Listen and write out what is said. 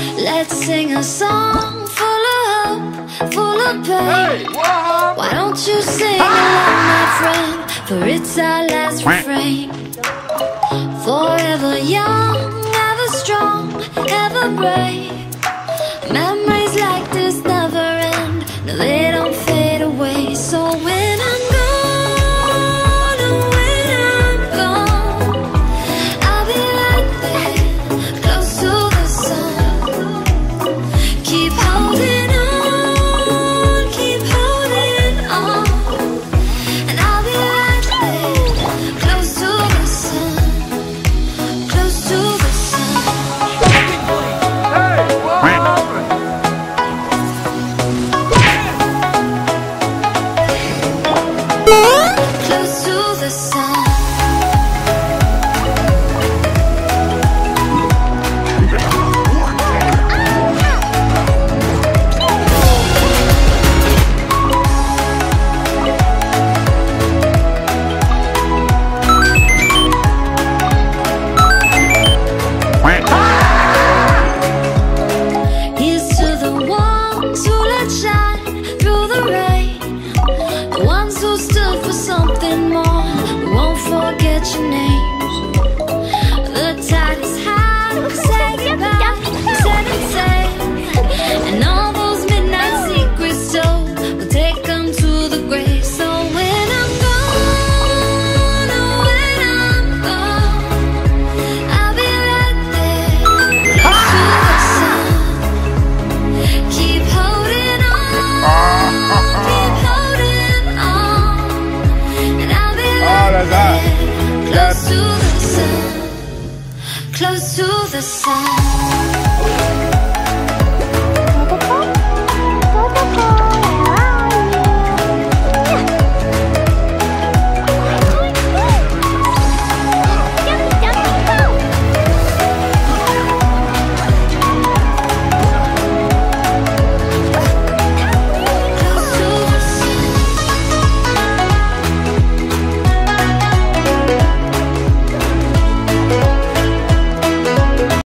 Let's sing a song full of hope, full of pain. Why don't you sing along, my friend? For it's our last refrain. Forever young, ever strong, ever brave. Memories